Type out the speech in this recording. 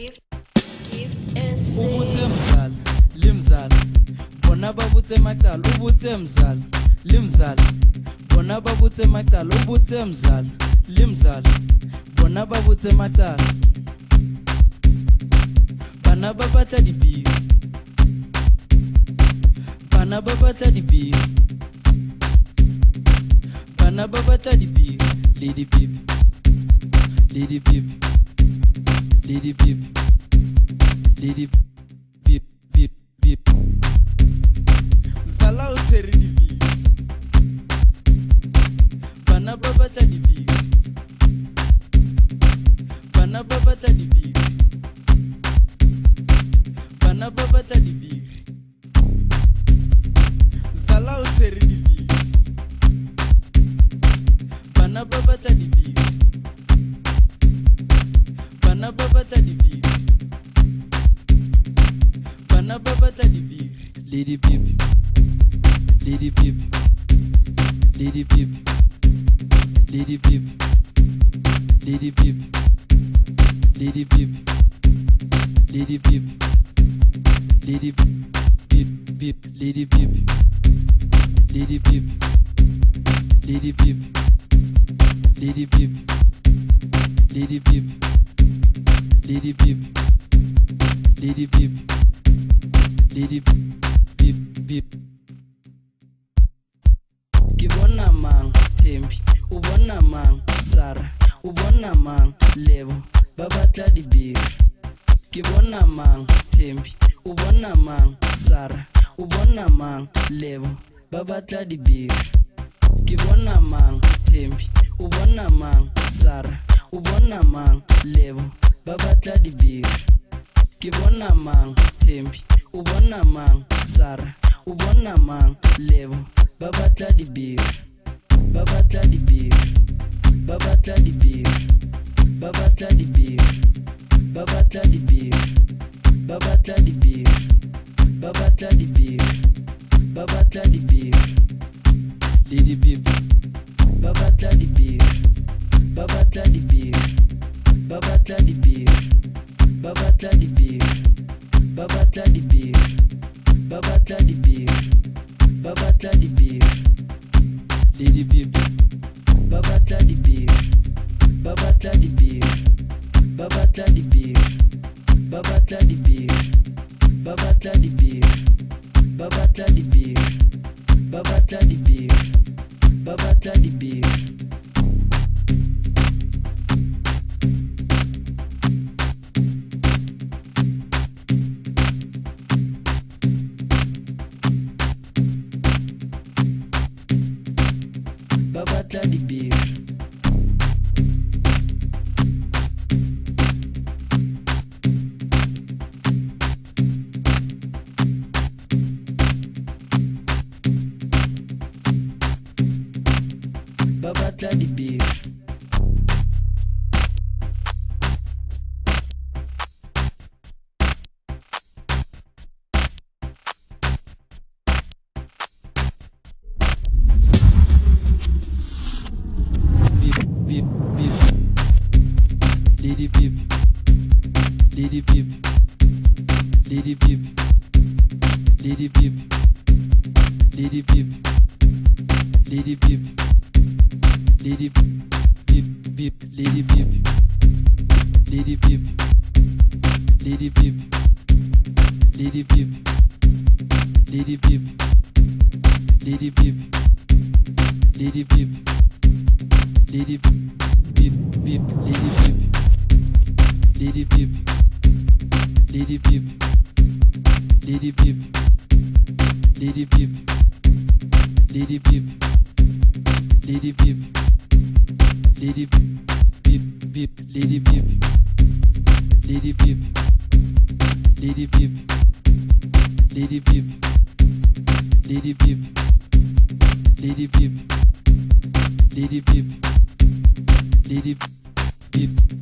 Gift is ubuthe mzala limzala bona babuthe macala ubuthe mzala limzala bona babuthe macala ubuthe mzala limzala bona babuthe macala bana ba batla dibiri bana ba batla dibiri bana ba batla dibiri le dipipi le dipipi le dipipi le bip bip bip zala o tshwere dibiri bana ba batla dibiri bana ba batla dibiri bana ba batla dibiri zala o tshwere dibiri bana ba batla dibiri bana ba batla dibiri bana ba batla dibiri le dipipi le dipipi le dipipi le dipipi le dipipi le dipipi le dipipi le dipipi bip le dipipi le dipipi le dipipi le dipipi le dipipi le dipipi le dipipi le dipipi bip ke bona mang Thembi o bona mang Sara o bona mang Lebo ba batla dibiri ke bona mang Thembi o bona mang Sara o bona mang Lebo ba batla dibiri ke bona mang Thembi o bona mang Sara o bona mang Lebo ba batla dibiri ke bona mang Thembi o bona mang Sara o bona mang Lebo ba batla dibiri ba batla dibiri ba batla dibiri ba batla dibiri ba batla dibiri ba batla dibiri ba batla dibiri ba batla dibiri le dipipi ba batla dibiri ba batla dibiri ba batla dibiri ba batla dibiri ba batla dibiri ba batla dibiri ba batla dibiri le dipipi ba batla dibiri ba batla dibiri ba batla dibiri ba batla dibiri ba batla dibiri ba batla dibiri ba batla dibiri ba batla dibiri ba batla dibiri ba batla dibiri bip bip le dipipi le dipipi le dipipi le dipipi le dipipi le dipipi le dipipi bip le dipipi le dipipi le dipipi le dipipi le dipipi le dipipi le dipipi le dipipi bip bip le dipipi le dipipi le dipipi le dipipi le dipipi le dipipi le dipipi le dipipi bip bip le dipipi le dipipi le dipipi le dipipi le dipipi le dipipi le dipipi le dipipi bip